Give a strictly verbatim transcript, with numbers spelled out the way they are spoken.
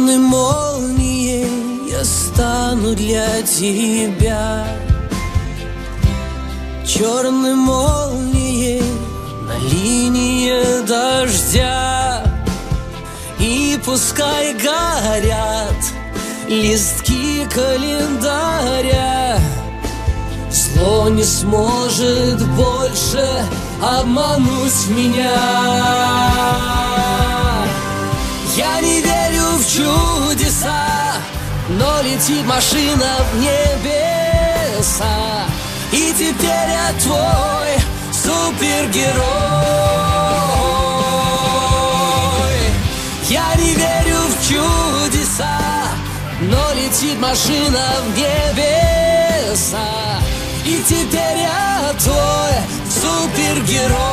Черной молнией я стану для тебя, черной молнией на линии дождя. И пускай горят листки календаря, зло не сможет больше обмануть меня. Я не верю в чудеса, но летит машина в небеса, и теперь я твой супергерой. Я не верю в чудеса, но летит машина в небеса, и теперь я твой супергерой.